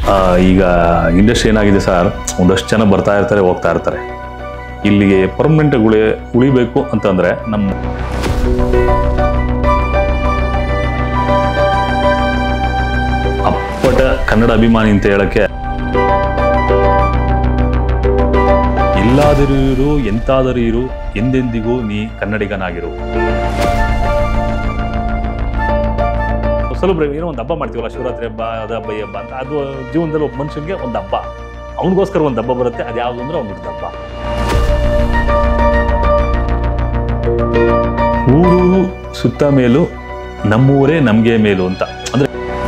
ಈಗ ಇಂಡಸ್ಟ್ರಿ ಏನಾಗಿದೆ ಸರ್, ಒಂದಷ್ಟು ಜನ ಬರ್ತಾ ಇರ್ತಾರೆ ಹೋಗ್ತಾ ಇರ್ತಾರೆ. ಇಲ್ಲಿಗೆ ಪರ್ಮನೆಂಟ್ ಉಳಿಬೇಕು ಅಂತಂದರೆ ನಮ್ಮ ಅಪ್ಪಟ ಕನ್ನಡ ಅಭಿಮಾನಿ ಅಂತ ಹೇಳೋಕ್ಕೆ ಎಲ್ಲಾದರೂ ಇರು ಎಂತಾದರೂ ಇರು ಎಂದೆಂದಿಗೂ ನೀ ಕನ್ನಡಿಗನಾಗಿರು. ಸ್ವಲ್ಪ ಏನೋ ಒಂದು ಹಬ್ಬ ಮಾಡ್ತೀವಲ್ಲ, ಶಿವರಾತ್ರಿ ಹಬ್ಬ, ಅದು ಹಬ್ಬ ಈ ಹಬ್ಬ ಅಂತ. ಅದು ಜೀವನದಲ್ಲಿ ಒಬ್ಬ ಮನುಷ್ಯನಿಗೆ ಒಂದು ಹಬ್ಬ, ಅವನಿಗೋಸ್ಕರ ಒಂದು ಹಬ್ಬ ಬರುತ್ತೆ. ಅದು ಯಾವುದು ಅಂದರೆ ಒಂದು ಹಬ್ಬ. ಊರು ಸುತ್ತ ಮೇಲೂ ನಮ್ಮೂರೇ ನಮಗೆ ಮೇಲು ಅಂತ. ಅಂದರೆ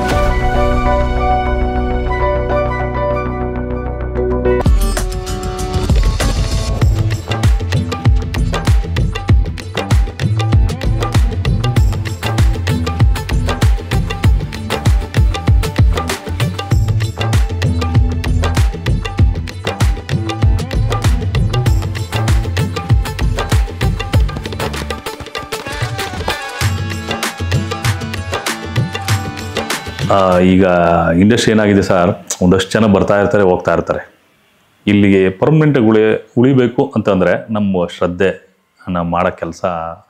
ಈಗ ಇಂಡಸ್ಟ್ರಿ ಏನಾಗಿದೆ ಸರ್, ಒಂದಷ್ಟು ಜನ ಬರ್ತಾ ಇರ್ತಾರೆ ಹೋಗ್ತಾ ಇರ್ತಾರೆ. ಇಲ್ಲಿಗೆ ಪರ್ಮನೆಂಟ್ ಉಳಿಬೇಕು ಅಂತಂದರೆ ನಮ್ಮ ಶ್ರದ್ಧೆ, ನಾವು ಮಾಡೋ ಕೆಲಸ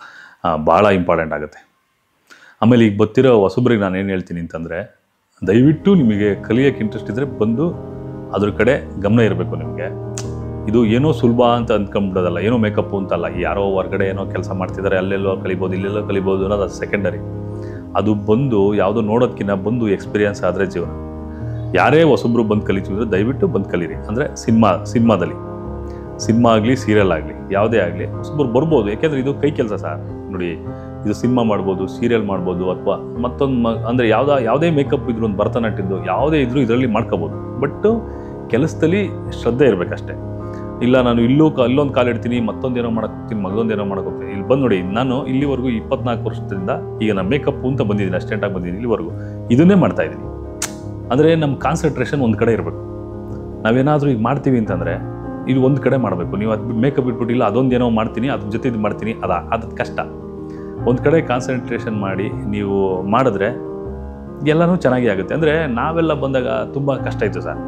ಭಾಳ ಇಂಪಾರ್ಟೆಂಟ್ ಆಗುತ್ತೆ. ಆಮೇಲೆ ಈಗ ಬರ್ತಿರೋ ಹೊಸಬ್ರಿಗೆ ನಾನು ಏನು ಹೇಳ್ತೀನಿ ಅಂತಂದರೆ, ದಯವಿಟ್ಟು ನಿಮಗೆ ಕಲಿಯೋಕ್ಕೆ ಇಂಟ್ರೆಸ್ಟ್ ಇದ್ದರೆ ಬಂದು ಅದ್ರ ಕಡೆ ಗಮನ ಇರಬೇಕು. ನಿಮಗೆ ಇದು ಏನೋ ಸುಲಭ ಅಂತ ಅಂದ್ಕೊಂಬಿಡೋದಲ್ಲ, ಏನೋ ಮೇಕಪ್ಪು ಅಂತಲ್ಲ. ಯಾರೋ ಹೊರಗಡೆ ಏನೋ ಕೆಲಸ ಮಾಡ್ತಿದ್ದಾರೆ, ಅಲ್ಲೆಲ್ಲೋ ಕಲಿಬೋದು, ಇಲ್ಲೆಲ್ಲೋ ಕಲಿಬೋದು ಅನ್ನೋದು ಅದು ಸೆಕೆಂಡರಿ. ಅದು ಬಂದು ಯಾವುದೋ ನೋಡೋದಕ್ಕಿಂತ ಬಂದು ಎಕ್ಸ್ಪೀರಿಯನ್ಸ್ ಆದರೆ ಜೀವನ. ಯಾರೇ ಹೊಸಬ್ರು ಬಂದು ಕಲಿತಿದ್ರೆ ದಯವಿಟ್ಟು ಬಂದು ಕಲೀರಿ. ಅಂದರೆ ಸಿನಿಮಾದಲ್ಲಿ ಸಿನಿಮಾ ಆಗಲಿ, ಸೀರಿಯಲ್ ಆಗಲಿ, ಯಾವುದೇ ಆಗಲಿ ಹೊಸಬ್ರು ಬರ್ಬೋದು. ಯಾಕೆಂದರೆ ಇದು ಕೈ ಕೆಲಸ ಸರ್. ನೋಡಿ, ಇದು ಸಿನಿಮಾ ಮಾಡ್ಬೋದು, ಸೀರಿಯಲ್ ಮಾಡ್ಬೋದು, ಅಥವಾ ಮತ್ತೊಂದು ಅಂದರೆ ಯಾವುದೇ ಮೇಕಪ್ ಇದ್ರು, ಒಂದು ಭರತನಾಟ್ಯದ್ದು ಯಾವುದೇ ಇದ್ರೂ ಇದರಲ್ಲಿ ಮಾಡ್ಕೋಬೋದು. ಬಟ್ ಕೆಲಸದಲ್ಲಿ ಶ್ರದ್ಧೆ ಇರಬೇಕಷ್ಟೇ. ಇಲ್ಲ ನಾನು ಇಲ್ಲೊಂದು ಕಾಲು ಇಡ್ತೀನಿ, ಮತ್ತೊಂದೇನೋ ಮಾಡೋಕ್ಕೆ ಹೋಗ್ತೀನಿ, ಮಗದೊಂದೇನೋ ಮಾಡೋಕ್ಕೆ ಹೋಗ್ತೀನಿ. ಇಲ್ಲಿ ಬಂದು ನೋಡಿ, ನಾನು ಇಲ್ಲಿವರೆಗೂ 24 ವರ್ಷದಿಂದ ಈಗ ನಾನು ಮೇಕಪ್ಪು ಅಂತ ಬಂದಿದ್ದೀನಿ, ಅಸ್ಟೆಂಟಾಗಿ ಬಂದಿದ್ದೀನಿ. ಇಲ್ಲಿವರೆಗೂ ಇದನ್ನೇ ಮಾಡ್ತಾಯಿದ್ದೀನಿ. ಅಂದರೆ ನಮ್ಮ ಕಾನ್ಸಂಟ್ರೇಷನ್ ಒಂದು ಕಡೆ ಇರಬೇಕು. ನಾವೇನಾದರೂ ಈಗ ಮಾಡ್ತೀವಿ ಅಂತಂದರೆ ಇದು ಒಂದು ಕಡೆ ಮಾಡಬೇಕು. ನೀವು ಅದು ಮೇಕಪ್ ಇಟ್ಬಿಟ್ಟಿಲ್ಲ, ಅದೊಂದೇನೋ ಮಾಡ್ತೀನಿ, ಅದ್ರ ಜೊತೆ ಇದು ಮಾಡ್ತೀನಿ, ಅದು ಕಷ್ಟ. ಒಂದು ಕಡೆ ಕಾನ್ಸಂಟ್ರೇಷನ್ ಮಾಡಿ ನೀವು ಮಾಡಿದ್ರೆ ಎಲ್ಲನೂ ಚೆನ್ನಾಗಿ ಆಗುತ್ತೆ. ಅಂದರೆ ನಾವೆಲ್ಲ ಬಂದಾಗ ತುಂಬ ಕಷ್ಟ ಇತ್ತು ಸರ್.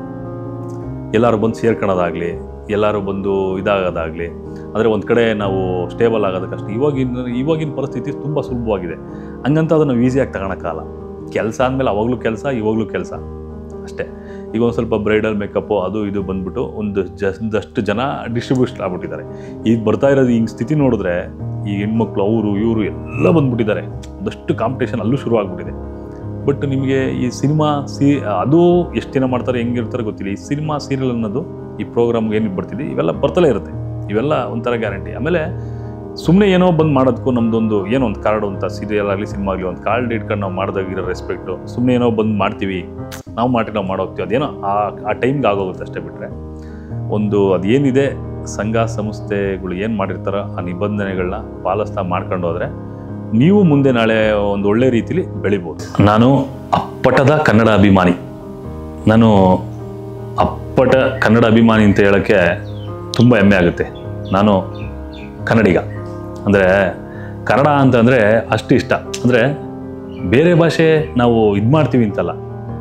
ಎಲ್ಲರೂ ಬಂದು ಸೇರ್ಕೊಳ್ಳೋದಾಗಲಿ, ಎಲ್ಲರೂ ಬಂದು ಇದಾಗೋದಾಗಲಿ, ಅಂದರೆ ಒಂದು ಕಡೆ ನಾವು ಸ್ಟೇಬಲ್ ಆಗೋದು ಕಷ್ಟ. ಇವಾಗಿನ ಪರಿಸ್ಥಿತಿ ತುಂಬ ಸುಲಭವಾಗಿದೆ. ಹಂಗಂತ ಅದನ್ನು ನಾವು ಈಸಿಯಾಗಿ ತಗೊಳಕ್ಕಾಗಲ್ಲ. ಕೆಲಸ ಅಂದಮೇಲೆ ಅವಾಗಲೂ ಕೆಲಸ, ಇವಾಗಲೂ ಕೆಲಸ ಅಷ್ಟೇ. ಈಗ ಒಂದು ಸ್ವಲ್ಪ ಬ್ರೈಡಲ್ ಮೇಕಪ್ಪು ಅದು ಇದು ಬಂದ್ಬಿಟ್ಟು ಒಂದಷ್ಟು ಜನ ಡಿಸ್ಟ್ರಿಬ್ಯೂಷನ್ ಆಗ್ಬಿಟ್ಟಿದ್ದಾರೆ. ಈಗ ಬರ್ತಾ ಇರೋದು ಹಿಂಗೆ ಸ್ಥಿತಿ ನೋಡಿದ್ರೆ ಈ ಹೆಣ್ಮಕ್ಳು ಅವರು ಇವರು ಎಲ್ಲ ಬಂದ್ಬಿಟ್ಟಿದ್ದಾರೆ. ಒಂದಷ್ಟು ಕಾಂಪಿಟೇಷನ್ ಅಲ್ಲೂ ಶುರು ಆಗ್ಬಿಟ್ಟಿದೆ. ಬಟ್ ನಿಮಗೆ ಈ ಸಿನಿಮಾ ಅದು ಎಷ್ಟು ದಿನ ಮಾಡ್ತಾರೆ, ಹೆಂಗಿರ್ತಾರೆ ಗೊತ್ತಿಲ್ಲ. ಈ ಸಿನಿಮಾ ಸೀರಿಯಲ್ ಅನ್ನೋದು ಈ ಪ್ರೋಗ್ರಾಮ್ಗೆ ಏನು ಬರ್ತಿದೆ, ಇವೆಲ್ಲ ಬರ್ತಲೇ ಇರುತ್ತೆ. ಇವೆಲ್ಲ ಒಂಥರ ಗ್ಯಾರಂಟಿ. ಆಮೇಲೆ ಸುಮ್ಮನೆ ಏನೋ ಬಂದು ಮಾಡೋದಕ್ಕೂ ನಮ್ಮದೊಂದು ಏನೋ ಒಂದು ಕಾರ್ಡು ಅಂತ, ಸೀರಿಯಲ್ ಆಗಲಿ ಸಿನಿಮಾ ಆಗಲಿ ಒಂದು ಕಾರ್ಡ್ ಇಟ್ಕೊಂಡು ನಾವು ಮಾಡಿದಾಗಿರೋ ರೆಸ್ಪೆಕ್ಟು. ಸುಮ್ಮನೆ ಏನೋ ಬಂದು ಮಾಡ್ತೀವಿ, ನಾವು ಮಾಡೋಗ್ತೀವಿ, ಅದೇನೋ ಆ ಟೈಮ್ಗೆ ಆಗೋಗುತ್ತೆ ಅಷ್ಟೇ. ಬಿಟ್ಟರೆ ಒಂದು ಅದೇನಿದೆ ಸಂಘ ಸಂಸ್ಥೆಗಳು ಏನು ಮಾಡಿರ್ತಾರೋ ಆ ನಿಬಂಧನೆಗಳನ್ನ ಪಾಲಿಸ್ತಾ ಮಾಡ್ಕೊಂಡು ಹೋದರೆ ನೀವು ಮುಂದೆ ನಾಳೆ ಒಂದು ಒಳ್ಳೆ ರೀತಿಲಿ ಬೆಳಿಬೋದು. ನಾನು ಅಪ್ಪಟದ ಕನ್ನಡ ಅಭಿಮಾನಿ. ನಾನು ಅಪ್ಪಟ ಕನ್ನಡ ಅಭಿಮಾನಿ ಅಂತ ಹೇಳೋಕ್ಕೆ ತುಂಬ ಹೆಮ್ಮೆ ಆಗುತ್ತೆ. ನಾನು ಕನ್ನಡಿಗ. ಅಂದರೆ ಕನ್ನಡ ಅಂತಂದರೆ ಅಷ್ಟು ಇಷ್ಟ. ಅಂದರೆ ಬೇರೆ ಭಾಷೆ ನಾವು ಇದು ಮಾಡ್ತೀವಿ ಅಂತಲ್ಲ,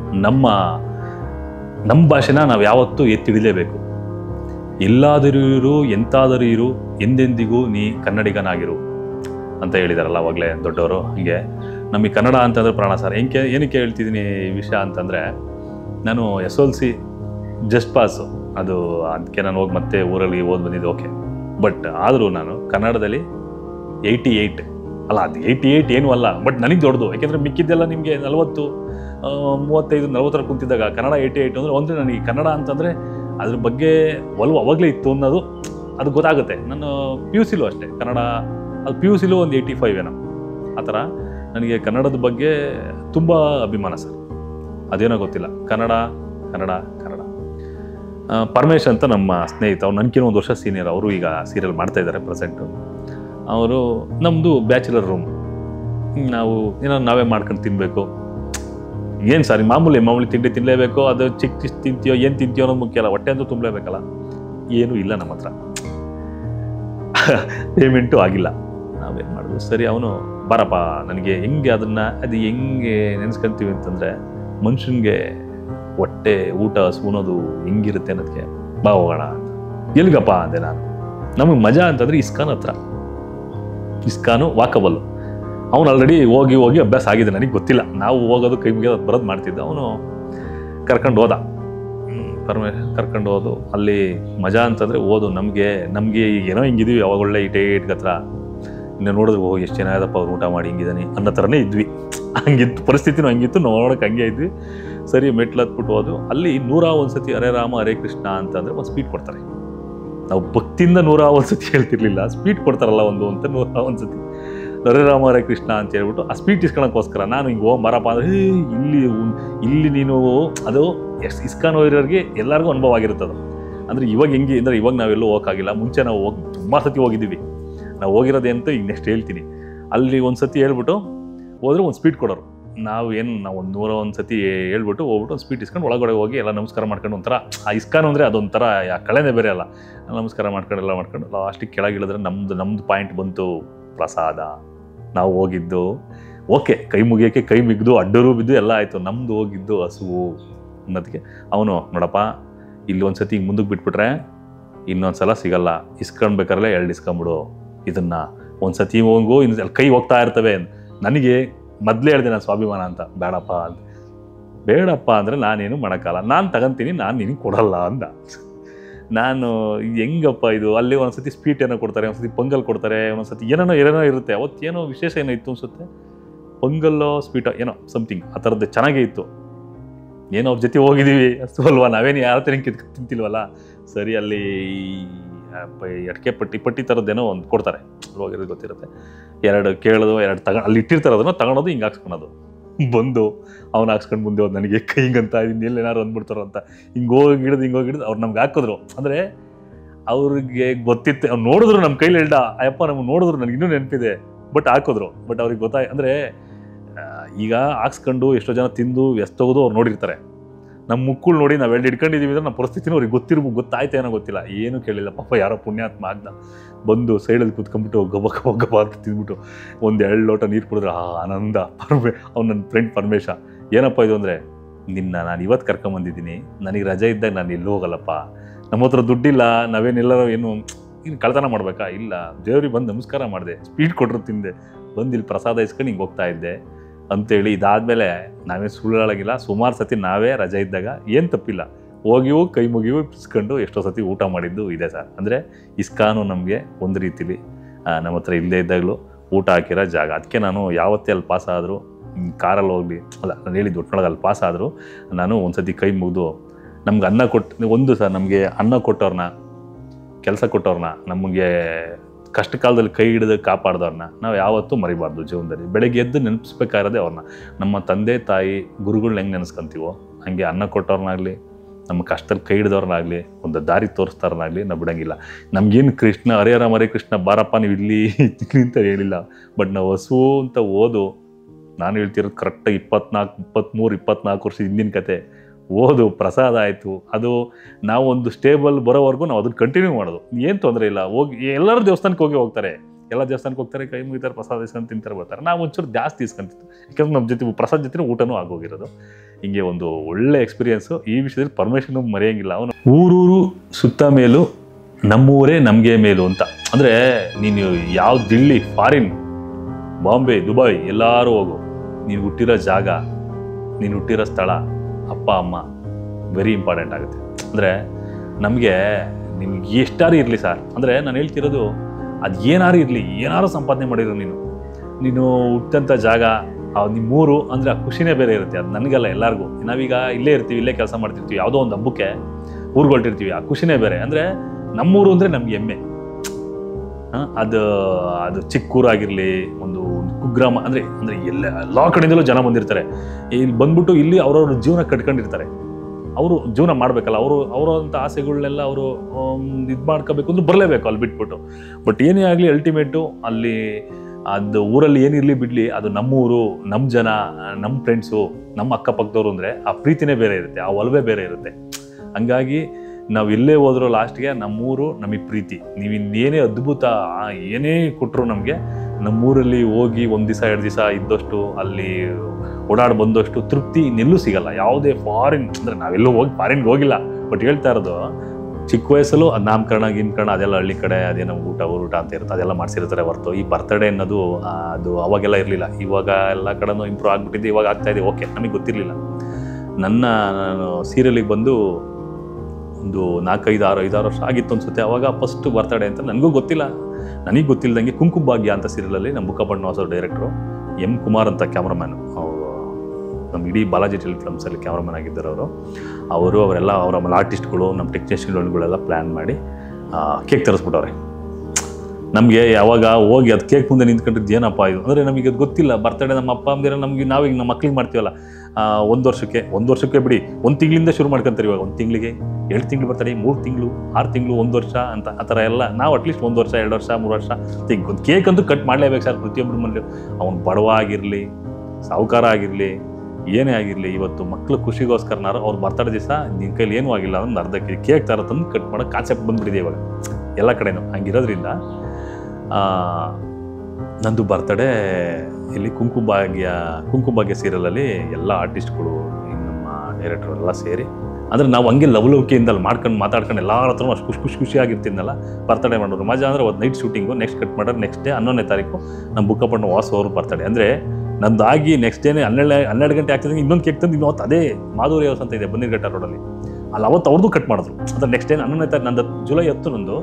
ನಮ್ಮ ಭಾಷೆನ ನಾವು ಯಾವತ್ತೂ ಎತ್ತಿಡಿಲೇಬೇಕು. ಎಲ್ಲಾದರೂ ಇರು ಎಂತಾದರೂ ಇರು ಎಂದೆಂದಿಗೂ ನೀ ಕನ್ನಡಿಗನಾಗಿರು ಅಂತ ಹೇಳಿದಾರಲ್ಲ ಅವಾಗಲೇ ದೊಡ್ಡವರು. ಹಾಗೆ ನಮಗೆ ಕನ್ನಡ ಅಂತಂದರೆ ಪ್ರಾಣ ಸರ್. ಏನಕ್ಕೆ ಹೇಳ್ತಿದ್ದೀನಿ ಈ ವಿಷಯ ಅಂತಂದರೆ, ನಾನು SLC ಜಸ್ಟ್ ಪಾಸು, ಅದಕ್ಕೆ ನಾನು ಹೋಗಿ ಮತ್ತೆ ಊರಲ್ಲಿ ಬಂದಿದ್ದು ಓಕೆ. ಬಟ್ ಆದರೂ ನಾನು ಕನ್ನಡದಲ್ಲಿ 88 ಅಲ್ಲ, ಅದು 88 ಏನೂ ಅಲ್ಲ, ಬಟ್ ನನಗೆ ದೊಡ್ಡದು. ಯಾಕೆಂದರೆ ಮಿಕ್ಕಿದ್ದೆಲ್ಲ ನಿಮಗೆ 40, 35, 40 ಕುಂತಿದ್ದಾಗ ಕನ್ನಡ 88 ಅಂದರೆ ನನಗೆ ಕನ್ನಡ ಅಂತಂದರೆ ಅದ್ರ ಬಗ್ಗೆ ಒಲವು ಅವಾಗಲೇ ಇತ್ತು ಅನ್ನೋದು ಅದು ಗೊತ್ತಾಗುತ್ತೆ. ನಾನು PUC ಅಷ್ಟೇ ಕನ್ನಡ, ಅದು PUC ಒಂದು 85 ಏನೋ ಆ ಥರ. ನನಗೆ ಕನ್ನಡದ ಬಗ್ಗೆ ತುಂಬ ಅಭಿಮಾನ ಸರ್. ಅದೇನೋ ಗೊತ್ತಿಲ್ಲ, ಕನ್ನಡ. ಪರಮೇಶ್ ಅಂತ ನಮ್ಮ ಸ್ನೇಹಿತ, ಅವ್ರು ನನಗಿನ್ನೂ 1 ವರ್ಷ ಸೀನಿಯರ್. ಅವರು ಈಗ ಸೀರಿಯಲ್ ಮಾಡ್ತಾಯಿದ್ದಾರೆ ಪ್ರೆಸೆಂಟು. ಅವರು ನಮ್ಮದು ಬ್ಯಾಚುಲರ್ ರೂಮ್, ನಾವು ಏನೋ ನಾವೇ ಮಾಡ್ಕೊಂಡು ತಿನ್ನಬೇಕು. ಏನು ಸರ್, ಮಾಮೂಲಿ ತಿಂಡಿ ತಿನ್ನಲೇಬೇಕು. ಅದು ಚಿಕ್ಕ ತಿಂತೀಯೋ ಏನು ತಿಂತೀಯೋ ಅನ್ನೋದು ಮುಖ್ಯ ಅಲ್ಲ, ಹೊಟ್ಟೆ ಅಂತೂ ತುಂಬಲೇಬೇಕಲ್ಲ. ಏನೂ ಇಲ್ಲ ನಮ್ಮ ಹತ್ರ, ಪೇಮೆಂಟು ಆಗಿಲ್ಲ. ನಾವೇನು ಮಾಡೋದು, ಸರಿ ಅವನು ಬಾರಪ್ಪ ನನಗೆ ಹೆಂಗೆ ಅದು ಹೆಂಗೆ ನೆನೆಸ್ಕೊಂತೀವಿ ಅಂತಂದರೆ, ಮನುಷ್ಯನಿಗೆ ಹೊಟ್ಟೆ ಊಟ ಹಸುನೋದು ಹೆಂಗಿರುತ್ತೆ ಅನ್ನೋದಕ್ಕೆ ಬಾ ಹೋಗೋಣ ಅಂತ. ಎಲ್ಗಪ್ಪ ಅಂದೆ ನಾನು. ನಮಗೆ ಮಜಾ ಅಂತಂದರೆ ಇಸ್ಕಾನ್ ಹತ್ರ, ಇಸ್ಕಾನು ವಾಕಬಲ್ಲು. ಅವನು ಆಲ್ರೆಡಿ ಹೋಗಿ ಹೋಗಿ ಅಭ್ಯಾಸ ಆಗಿದೆ, ನನಗೆ ಗೊತ್ತಿಲ್ಲ. ನಾವು ಹೋಗೋದು ಕೈ ಮುಗಿಯೋದು ಬರೋದು ಮಾಡ್ತಿದ್ದ. ಅವನು ಕರ್ಕೊಂಡು ಹೋದ, ಕರ್ಕೊಂಡು ಹೋದು. ಅಲ್ಲಿ ಮಜಾ ಅಂತಂದರೆ ಓದು. ನಮಗೆ ಏನೋ ಹಿಂಗಿದ್ವಿ ಯಾವಾಗ ಒಳ್ಳೆ ಇಟೇಟ್ ಹತ್ರ. ಇನ್ನು ನೋಡಿದ್ರೆ ಎಷ್ಟು ಚೆನ್ನಾಗದಪ್ಪ ಅವ್ರು ಊಟ ಮಾಡಿ ಹಿಂಗಿದ್ದಾನೆ ಅನ್ನೋ ಥರನೇ ಇದ್ವಿ. ಹಂಗಿತ್ತು ಪರಿಸ್ಥಿತಿನೂ, ಹಂಗಿತ್ತು, ನೋಡೋಕೆ ಹಂಗೆ ಇದ್ವಿ. ಸರಿ ಮೆಟ್ಲು ಹತ್ಬಿಟ್ಟು ಹೋದು. ಅಲ್ಲಿ 101 ಸತಿ ಹರೇ ರಾಮ ಹರೇ ಕೃಷ್ಣ ಅಂತಂದರೆ ಒಂದು ಸ್ವೀಟ್ ಕೊಡ್ತಾರೆ. ನಾವು ಭಕ್ತಿಯಿಂದ 101 ಸತಿ ಹೇಳ್ತಿರ್ಲಿಲ್ಲ, ಸ್ವೀಟ್ ಕೊಡ್ತಾರಲ್ಲ ಒಂದು ಅಂತ 101 ಸತಿ ಹರೇ ರಾಮ ಹರೇ ಕೃಷ್ಣ ಅಂತ ಹೇಳ್ಬಿಟ್ಟು ಆ ಸ್ವೀಟ್ ಇಸ್ಕೊಳಕ್ಕೋಸ್ಕರ ನಾನು ಹಿಂಗೆ ಮರಪ್ಪ ಅಂದರೆ ಇಲ್ಲಿ ನೀನು ಅದು ಇಸ್ಕಾನ್ ಹೋಗಿರೋರಿಗೆ ಎಲ್ಲರಿಗೂ ಅನುಭವ ಆಗಿರುತ್ತದು. ಅಂದರೆ ಇವಾಗ ಹೆಂಗೆ ಅಂದರೆ ಇವಾಗ ನಾವೆಲ್ಲೂ ಹೋಗೋಕ್ಕಾಗಿಲ್ಲ. ಮುಂಚೆ ನಾವು ತುಂಬ ಸತಿ ಹೋಗಿದ್ದೀವಿ. ನಾವು ಹೋಗಿರೋದೇಂತೂ ಈಗ ನೆಕ್ಸ್ಟ್ ಹೇಳ್ತೀನಿ. ಅಲ್ಲಿ ಒಂದು ಸತಿ ಹೇಳ್ಬಿಟ್ಟು ಹೋದ್ರೆ ಒಂದು ಸ್ವೀಟ್ ಕೊಡೋರು. ನಾವು ಒಂದು 101 ಸತಿ ಹೇಳ್ಬಿಟ್ಟು ಹೋಗ್ಬಿಟ್ಟು ಒಂದು ಸ್ವೀಟ್ ಇಸ್ಕೊಂಡು ಒಳಗಡೆ ಹೋಗಿ ಎಲ್ಲ ನಮಸ್ಕಾರ ಮಾಡ್ಕೊಂಡು ಒಂಥರ ಆ ಇಸ್ಕಾನ್ ಅಂದರೆ ಅದೊಂಥರ ಕಳೆನೇ ಬೇರೆ ಅಲ್ಲ. ನಮಸ್ಕಾರ ಮಾಡ್ಕೊಂಡು ಲಾಸ್ಟಿಗೆ ಕೆಳಗೆ ಇಳಿದ್ರೆ ನಮ್ಮದು ಪಾಯಿಂಟ್ ಬಂತು, ಪ್ರಸಾದ. ನಾವು ಹೋಗಿದ್ದು ಓಕೆ, ಕೈ ಮುಗಿಯೋಕ್ಕೆ ಕೈ ಮುಗಿದು ಅಡ್ಡರು ಬಿದ್ದು ಎಲ್ಲ ಆಯಿತು. ನಮ್ಮದು ಹೋಗಿದ್ದು ಹಸುವು ಅನ್ನೋದಕ್ಕೆ ಅವನು ನೋಡಪ್ಪ, ಇಲ್ಲಿ ಒಂದು ಸತಿ ಮುಂದಕ್ಕೆ ಬಿಟ್ಬಿಟ್ರೆ ಇನ್ನೊಂದು ಸಲ ಸಿಗಲ್ಲ, ಇಸ್ಕೊಳ್ಬೇಕಾದ್ರೆ 2 ಇಸ್ಕೊಂಬಿಡು. ಇದನ್ನು ಒಂದು ಸತಿ ಹೋಗು, ಇನ್ನು ಕೈ ಹೋಗ್ತಾ ಇರ್ತವೆ. ನನಗೆ ಮೊದಲೇ ಹೇಳಿದೆ ನಾನು ಸ್ವಾಭಿಮಾನ ಅಂತ, ಬೇಡಪ್ಪ ಅಂದರೆ ನಾನೇನು ಮಾಡೋಕ್ಕಲ್ಲ, ನಾನು ತಗೊಂತೀನಿ, ನಾನು ನಿನಗೆ ಕೊಡಲ್ಲ ಅಂದ. ನಾನು ಹೆಂಗಪ್ಪ ಇದು? ಅಲ್ಲಿ ಒಂದ್ಸತಿ ಸ್ವೀಟ್ ಏನೋ ಕೊಡ್ತಾರೆ, ಒಂದ್ಸತಿ ಪೊಂಗಲ್ ಕೊಡ್ತಾರೆ, ಒಂದೊಂದ್ಸತಿ ಏನೇನೋ ಇರುತ್ತೆ. ಅವತ್ತೇನೋ ವಿಶೇಷ ಏನೋ ಇತ್ತು ಅನ್ಸುತ್ತೆ, ಪೊಂಗಲ್ಲೋ ಸ್ವೀಟೋ ಏನೋ ಸಮಥಿಂಗ್ ಆ ಥರದ್ದು ಚೆನ್ನಾಗೇ ಇತ್ತು. ಏನೋ ಅವ್ರ ಜೊತೆ ಹೋಗಿದ್ದೀವಿ ಅಷ್ಟು ಅಲ್ವಾ, ನಾವೇನು ಯಾರ ಹತ್ರ ತಿಂತಿಲ್ವಲ್ಲ. ಸರಿ, ಅಲ್ಲಿ ಎಡಕೆ ಪಟ್ಟಿ ಥರದ್ದೇನೋ ಒಂದು ಕೊಡ್ತಾರೆ, ಹೋಗಿರೋದು ಗೊತ್ತಿರುತ್ತೆ. 2 ಕೇಳೋದು, 2 ಅಲ್ಲಿ ಇಟ್ಟಿರ್ತಾರೆ, ಅದನ್ನು ತಗೊಳೋದು, ಹಿಂಗೆ ಹಾಕ್ಸ್ಕೊಳೋದು. ಬಂದು ಅವ್ನು ಹಾಕ್ಸ್ಕೊಂಡು ಮುಂದೆ ಹೋದ್. ನನಗೆ ಹಿಂಗಂತ ಇನ್ನೆಲ್ಲೇನಾರು ಅಂದ್ಬಿಡ್ತಾರೋ ಅಂತ ಹಿಂಗೆ ಹೋಗಿಡ್ದು ಅವ್ರು ನಮ್ಗೆ ಹಾಕಿದ್ರು. ಅಂದರೆ ಅವ್ರಿಗೆ ಗೊತ್ತಿತ್ತು, ಅವ್ರು ನೋಡಿದ್ರು ನಮ್ಮ ಕೈಲಿ ಹೇಳ್ದ, ಅಯ್ಯಪ್ಪ ನಮ್ಗೆ ನೋಡಿದ್ರು, ನನಗೆ ಇನ್ನೂ ನೆನಪಿದೆ. ಬಟ್ ಹಾಕಿದ್ರು. ಬಟ್ ಅವ್ರಿಗೆ ಅಂದರೆ ಈಗ ಹಾಕ್ಸ್ಕೊಂಡು ಎಷ್ಟೋ ಜನ ತಿಂದು ಎಸ್ತೋಗೋದು ಅವ್ರು ನೋಡಿರ್ತಾರೆ. ನಮ್ಮ ಮುಕ್ಕಳು ನೋಡಿ ನಾವು ಹಿಡ್ಕೊಂಡಿದ್ದೀವಿ ಅಂದರೆ ನಮ್ಮ ಪರಿಸ್ಥಿತಿನೂ ಅವ್ರಿಗೆ ಗೊತ್ತಾಯ್ತು ಏನೋ ಗೊತ್ತಿಲ್ಲ. ಏನೂ ಕೇಳಿಲ್ಲ ಪಾಪ, ಯಾರೋ ಪುಣ್ಯಾತ್ಮ ಆಗ್ದ. ಬಂದು ಸೈಡಲ್ಲಿ ಕೂತ್ಕೊಂಡ್ಬಿಟ್ಟು ಗಬ್ಬ ಅಂತ ತಿಂದ್ಬಿಟ್ಟು 1-2 ಲೋಟ ನೀರು ಕುಡಿದ್ರೆ ಆನಂದ. ಅವ್ನು ನನ್ನ ಫ್ರೆಂಡ್ ಪರಮೇಶ, ಏನಪ್ಪ ಇದು ಅಂದರೆ, ನಾನು ಇವತ್ತು ಕರ್ಕೊಂಬಂದಿದ್ದೀನಿ, ನನಗೆ ರಜೆ ಇದ್ದಾಗ ನಾನು ಎಲ್ಲೂ ಹೋಗಲ್ಲಪ್ಪ, ನಮ್ಮ ಹತ್ರ ದುಡ್ಡಿಲ್ಲ, ನಾವೇನೆಲ್ಲರೂ ಏನು ಕಳ್ತನ ಮಾಡಬೇಕಾ? ಇಲ್ಲ, ದೇವ್ರಿಗೆ ಬಂದು ನಮಸ್ಕಾರ ಮಾಡಿದೆ, ಸ್ವೀಟ್ ಕೊಟ್ಟರು ತಿಂದೆ, ಬಂದು ಇಲ್ಲಿ ಪ್ರಸಾದ ಇಸ್ಕೊಂಡು ಹಿಂಗೆ ಹೋಗ್ತಾ ಇದ್ದೆ ಅಂತೇಳಿ. ಇದಾದಮೇಲೆ ನಾವೇ ಸುಳ್ಳಾಗಿಲ್ಲ, ಸುಮಾರು ಸತಿ ನಾವೇ ರಜೆ ಇದ್ದಾಗ ಏನು ತಪ್ಪಿಲ್ಲ ಹೋಗಿವು ಕೈ ಮುಗಿವು ಇಸ್ಕೊಂಡು ಎಷ್ಟೋ ಸತಿ ಊಟ ಮಾಡಿದ್ದು ಇದೆ ಸರ್. ಅಂದರೆ ಇಸ್ಕಾನು ನಮಗೆ ಒಂದು ರೀತಿಲಿ ನಮ್ಮ ಹತ್ರ ಇಲ್ಲದೇ ಇದ್ದಾಗಲೂ ಊಟ ಹಾಕಿರೋ ಜಾಗ. ಅದಕ್ಕೆ ನಾನು ಯಾವತ್ತೇ ಅಲ್ಲಿ ಪಾಸ್ ಆದರೂ, ಕಾರಲ್ಲಿ ಹೋಗಲಿ, ಅಲ್ಲ ನಾನು ಹೇಳಿದ್ದು ಒಟ್ಟಿನೊಳಗೆ ಅಲ್ಲಿ ಪಾಸ್ ಆದರೂ ನಾನು ಒಂದು ಸತಿ ಕೈ ಮುಗಿದು ನಮ್ಗೆ ಅನ್ನ ಕೊಟ್ಟು ಸರ್, ನಮಗೆ ಅನ್ನ ಕೊಟ್ಟವ್ರನ್ನ, ಕೆಲಸ ಕೊಟ್ಟವ್ರನ್ನ, ನಮಗೆ ಕಷ್ಟ ಕಾಲದಲ್ಲಿ ಕೈ ಹಿಡಿದು ಕಾಪಾಡ್ದವ್ರನ್ನ ನಾವು ಯಾವತ್ತೂ ಮರಿಬಾರ್ದು ಜೀವನದಲ್ಲಿ. ಬೆಳಗ್ಗೆ ಎದ್ದು ನೆನಪಿಸ್ಬೇಕಾಗಿರೋದೇ ಅವ್ರನ್ನ. ನಮ್ಮ ತಂದೆ ತಾಯಿ ಗುರುಗಳನ್ನ ಹೆಂಗೆ ನೆನೆಸ್ಕೊಂತೀವೋ ಹಾಗೆ ಅನ್ನ ಕೊಟ್ಟವ್ರನ್ನಾಗಲಿ, ನಮ್ಮ ಕಷ್ಟದಲ್ಲಿ ಕೈ ಹಿಡಿದವ್ರನ್ನಾಗಲಿ, ಒಂದು ದಾರಿ ತೋರಿಸ್ತಾರನ್ನಾಗಲಿ ನಾವು ಬಿಡೋಂಗಿಲ್ಲ. ನಮಗೇನು ಕೃಷ್ಣ ಹರೇ ರಾಮ ಹರೇ ಕೃಷ್ಣ ಬಾರಪ್ಪ ನೀವು ಇಲ್ಲಿ ಅಂತ ಹೇಳಿಲ್ಲ. ಬಟ್ ನಾವು ಹಸು ಅಂತ ಓದು, ನಾನು ಹೇಳ್ತಿರೋದು ಕರೆಕ್ಟಾಗಿ 23-24 ವರ್ಷದ ಹಿಂದಿನ ಕತೆ. ಓದು ಪ್ರಸಾದ ಆಯಿತು, ಅದು ನಾವು ಒಂದು ಸ್ಟೇಬಲ್ ಬರೋವರೆಗೂ ನಾವು ಅದನ್ನು ಕಂಟಿನ್ಯೂ ಮಾಡೋದು, ಏನು ತೊಂದರೆ ಇಲ್ಲ. ಹೋಗಿ ಎಲ್ಲರೂ ದೇವಸ್ಥಾನಕ್ಕೆ ಹೋಗ್ತಾರೆ, ಎಲ್ಲ ದೇವಸ್ಥಾನಕ್ಕೆ ಹೋಗ್ತಾರೆ, ಕೈ ಮುಗಿತಾರೆ, ಪ್ರಸಾದ ಇಸ್ಕೊಂಡು ತಿಂತಾರೆ, ಬರ್ತಾರೆ. ನಾವು ಒಂಚೂರು ಜಾಸ್ತಿ ಇಸ್ಕೊಂತಿತ್ತು, ಯಾಕಂದ್ರೆ ನಮ್ಮ ಜೊತೆ ಪ್ರಸಾದ ಜೊತೆ ಊಟನೂ ಆಗೋಗಿರೋದು. ಹಿಂಗೆ ಒಂದು ಒಳ್ಳೆ ಎಕ್ಸ್ಪೀರಿಯೆನ್ಸು. ಈ ವಿಷಯದಲ್ಲಿ ಪರ್ಮಿಷನ್ ಮರೆಯೋಂಗಿಲ್ಲ. ಅವನು ಊರೂರು ಸುತ್ತ ಮೇಲೂ ನಮ್ಮೂರೇ ನಮಗೆ ಮೇಲು ಅಂತ. ಅಂದರೆ ನೀನು ಯಾವ ದಿಲ್ಲಿ, ಫಾರಿನ್, ಬಾಂಬೆ, ದುಬೈ ಎಲ್ಲರೂ ಹೋಗು, ನೀನು ಹುಟ್ಟಿರೋ ಜಾಗ, ನೀನು ಹುಟ್ಟಿರೋ ಸ್ಥಳ, ಅಪ್ಪ ಅಮ್ಮ ವೆರಿ ಇಂಪಾರ್ಟೆಂಟ್ ಆಗುತ್ತೆ. ಅಂದರೆ ನಮಗೆ ನಿಮ್ಗೆ ಎಷ್ಟಾರು ಇರಲಿ ಸರ್, ಅಂದರೆ ನಾನು ಹೇಳ್ತಿರೋದು ಅದು ಏನಾರು ಇರಲಿ, ಏನಾರು ಸಂಪಾದನೆ ಮಾಡಿರೋ ನೀನು ಹುಟ್ಟಂಥ ಜಾಗ, ನಿಮ್ಮೂರು ಅಂದರೆ ಆ ಖುಷಿನೇ ಬೇರೆ ಇರುತ್ತೆ. ಅದು ನನಗಲ್ಲ, ಎಲ್ಲರಿಗೂ. ನಾವೀಗ ಇಲ್ಲೇ ಇರ್ತೀವಿ, ಇಲ್ಲೇ ಕೆಲಸ ಮಾಡ್ತಿರ್ತೀವಿ, ಯಾವುದೋ ಒಂದು ಹಬ್ಬಕ್ಕೆ ಊರುಗೊಳ್ತಿರ್ತೀವಿ, ಆ ಖುಷಿನೇ ಬೇರೆ. ಅಂದರೆ ನಮ್ಮೂರು ಅಂದರೆ ನಮ್ಗೆ ಹೆಮ್ಮೆ. ಅದು ಚಿಕ್ಕೂರಾಗಿರಲಿ, ಒಂದು ಕುಗ್ರಾಮ, ಅಂದರೆ ಎಲ್ಲ ಕಡೆಯಿಂದಲೂ ಜನ ಬಂದಿರ್ತಾರೆ. ಇಲ್ಲಿ ಬಂದ್ಬಿಟ್ಟು ಇಲ್ಲಿ ಅವ್ರವ್ರ ಜೀವನ ಕಟ್ಕೊಂಡಿರ್ತಾರೆ. ಅವರು ಜೀವನ ಮಾಡಬೇಕಲ್ಲ, ಅವರಂಥ ಆಸೆಗಳನ್ನೆಲ್ಲ ಅವರು ಇದು ಮಾಡ್ಕೋಬೇಕು ಅಂದ್ರೆ ಬರಲೇಬೇಕು ಅಲ್ಲಿ ಬಿಟ್ಬಿಟ್ಟು. ಬಟ್ ಏನೇ ಆಗಲಿ ಅಲ್ಟಿಮೇಟು ಅಲ್ಲಿ ಅದು ಊರಲ್ಲಿ ಏನಿರಲಿ ಬಿಡಲಿ, ಅದು ನಮ್ಮೂರು, ನಮ್ಮ ಜನ, ನಮ್ಮ ಫ್ರೆಂಡ್ಸು, ನಮ್ಮ ಅಕ್ಕಪಕ್ಕದವರು ಅಂದರೆ ಆ ಪ್ರೀತಿನೇ ಬೇರೆ ಇರುತ್ತೆ, ಆ ಒಲವೇ ಬೇರೆ ಇರುತ್ತೆ. ಹಂಗಾಗಿ ನಾವು ಎಲ್ಲೇ ಹೋದ್ರೂ ಲಾಸ್ಟ್ಗೆ ನಮ್ಮೂರು ನಮಗೆ ಪ್ರೀತಿ. ನೀವು ಇನ್ನೇನೇ ಅದ್ಭುತ ಏನೇ ಕೊಟ್ಟರು ನಮಗೆ ನಮ್ಮೂರಲ್ಲಿ ಹೋಗಿ ಒಂದು ದಿವಸ 2 ದಿವಸ ಇದ್ದಷ್ಟು, ಅಲ್ಲಿ ಓಡಾಡಿ ಬಂದಷ್ಟು ತೃಪ್ತಿ ಇನ್ನೆಲ್ಲೂ ಸಿಗಲ್ಲ. ಯಾವುದೇ ಫಾರಿನ್ ಅಂದರೆ ನಾವೆಲ್ಲೂ ಹೋಗಿ ಫಾರಿನ್ಗೆ ಹೋಗಿಲ್ಲ, ಬಟ್ ಹೇಳ್ತಾ ಇರೋದು ಚಿಕ್ಕ ವಯಸ್ಸಲ್ಲೂ ಅದು ನಾಮಕರಣ ಗಿನ್ಕರಣ ಅದೆಲ್ಲ ಹಳ್ಳಿ ಕಡೆ ಅದೇನೋ ಊಟ ಅಂತ ಇರುತ್ತೆ, ಅದೆಲ್ಲ ಮಾಡಿಸಿರ್ತಾರೆ ಹೊರತು ಈ ಬರ್ತಡೇ ಅನ್ನೋದು ಅದು ಅವಾಗೆಲ್ಲ ಇರಲಿಲ್ಲ. ಇವಾಗ ಎಲ್ಲ ಕಡೆನೂ ಇಂಪ್ರೂವ್ ಆಗಿಬಿಟ್ಟಿದೆ, ಇವಾಗ ಆಗ್ತಾಯಿದೆ. ಓಕೆ, ನಮಗೆ ಗೊತ್ತಿರಲಿಲ್ಲ. ನಾನು ಸೀರಿಯಲಿಗೆ ಬಂದು ಒಂದು 4-5-6 ವರ್ಷ ಆಗಿತ್ತು ಅನ್ಸುತ್ತೆ. ಅವಾಗ ಫಸ್ಟ್ ಬರ್ತಡೇ ಅಂತ ನನಗೂ ಗೊತ್ತಿಲ್ಲ. ನನಗೆ ಗೊತ್ತಿಲ್ಲದಂಗೆ ಕುಂಕುಮ ಭಾಗ್ಯ ಅಂತ ಸೀರಿಯಲಲ್ಲಿ ನಮ್ಮ ಬುಕ್ಕಪಟ್ನ ಹೊಸ ಡೈರೆಕ್ಟ್ರು ಎಂ ಕುಮಾರ್ ಅಂತ ಕ್ಯಾಮ್ರಾಮ್ಯಾನು, ಅವರು ನಮ್ಮ ಇಡೀ ಬಾಲಾಜಿ ಟೆಲಿಫಿಲ್ಮ್ಸಲ್ಲಿ ಕ್ಯಾಮ್ರಾಮನ್ ಆಗಿದ್ದರು. ಅವರೆಲ್ಲ ಅವರ ಆಮೇಲೆ ಆರ್ಟಿಸ್ಟ್ಗಳು, ನಮ್ಮ ಟೆಕ್ನಿಷಿಯನ್ಗಳೆಲ್ಲ ಪ್ಲ್ಯಾನ್ ಮಾಡಿ ಕೇಕ್ ತರಿಸ್ಬಿಟ್ಟವ್ರೆ ನಮಗೆ. ಯಾವಾಗ ಹೋಗಿ ಅದು ಕೇಕ್ ಮುಂದೆ ನಿಂತ್ಕೊಂಡಿದ್ದು ಏನಪ್ಪ ಇದು ಅಂದರೆ ನಮಗೆ ಅದು ಗೊತ್ತಿಲ್ಲ. ಬರ್ತಡೇ ನಮ್ಮ ಅಪ್ಪ ಅಮ್ಮದಿರ ನಮಗೆ ನಾವೀಗ ನಮ್ಮ ಮಕ್ಳಿಗೆ ಮಾಡ್ತೀವಲ್ಲ, 1 ವರ್ಷಕ್ಕೆ ಬಿಡಿ, 1 ತಿಂಗಳಿಂದ ಶುರು ಮಾಡ್ಕೊಂತಾರೆ. ಇವಾಗ 1 ತಿಂಗಳಿಗೆ 2 ತಿಂಗಳು ಬರ್ತಾರೆ, 3 ತಿಂಗಳು 6 ತಿಂಗಳು 1 ವರ್ಷ ಅಂತ ಆ ಥರ ಎಲ್ಲ. ನಾವು ಅಟ್ಲೀಸ್ಟ್ 1 ವರ್ಷ 2 ವರ್ಷ 3 ವರ್ಷ ಒಂದು ಕೇಕ್ ಅಂತೂ ಕಟ್ ಮಾಡಲೇಬೇಕು ಸರ್ ಪ್ರತಿಯೊಬ್ಬರ ಮನೇಲಿ. ಅವ್ನು ಬಡವ ಆಗಿರಲಿ, ಸಾಹುಕಾರ ಆಗಿರಲಿ, ಏನೇ ಆಗಿರಲಿ, ಇವತ್ತು ಮಕ್ಳು ಖುಷಿಗೋಸ್ಕರನಾರು ಅವ್ರು ಬರ್ತಡೇ ದಿವಸ ನಿನ್ನ ಕೈಲಿ ಏನೂ ಆಗಿಲ್ಲ ಅಂದ್ರೆ ಅರ್ಧ ಕೆ ಜಿ ಕೇಕ್ ಥರ ತಂದು ಕಟ್ ಮಾಡೋ ಕಾನ್ಸೆಪ್ಟ್ ಬಂದುಬಿಟ್ಟಿದೆ ಇವಾಗ ಎಲ್ಲ ಕಡೆನೂ. ಹಂಗಿರೋದ್ರಿಂದ ನಂದು ಬರ್ತಡೇ ಇಲ್ಲಿ ಕುಂಕುಮ ಭಾಗ್ಯ ಸೀರಿಯಲಲ್ಲಿ ಎಲ್ಲ ಆರ್ಟಿಸ್ಟ್ಗಳು, ನಮ್ಮ ಡೈರೆಕ್ಟರ್ ಎಲ್ಲ ಸೇರಿ, ಅಂದರೆ ನಾವು ಹಂಗೆ ಲವಲವಿಕೆಯಿಂದಲ್ಲಿ ಮಾಡ್ಕೊಂಡು ಮಾತಾಡ್ಕೊಂಡು ಎಲ್ಲರ ಹತ್ರ ಅಷ್ಟು ಖುಷಿಯಾಗಿರ್ತಿದ್ನಲ್ಲ. ಬರ್ತಡೇ ಮಾಡೋರು ಮಜಾ ಅಂದರೆ ಒಂದು ನೈಟ್ ಶೂಟಿಂಗು, ನೆಕ್ಸ್ಟ್ ಕಟ್ ಮಾಡೋರು ನೆಕ್ಸ್ಟ್ ಡೇ 11ನೇ ತಾರೀಕು ನಮ್ಮ ಬುಕ್ಕಪಟ್ನ ವಾಸು ಅವ್ರ ಬರ್ತಡೇ. ಅಂದರೆ ನಂದಾಗಿ ನೆಕ್ಸ್ಟ್ ಡೇನೇ 12 ಗಂಟೆ ಆಗ್ತಿದ್ದಂಗೆ ಇನ್ನೊಂದು ಕೇಕ್ ತಂದು ಇನ್ನೊತ್ತು ಅದೇ ಮಾಧುರಿ ಹೌಸ್ ಅಂತ ಇದೆ ಬನ್ನೀರ್ಘಟ್ಟ ರೋಡಲ್ಲಿ, ಅಲ್ಲಿ ಅವತ್ತು ಅವ್ರದ್ದು ಕಟ್ ಮಾಡಿದ್ರು. ಅಂದರೆ ನೆಕ್ಸ್ಟ್ ಡೇ 11ನೇ ತಾರೀಕು ನಂದು ಜುಲೈ 10 ನಂದು,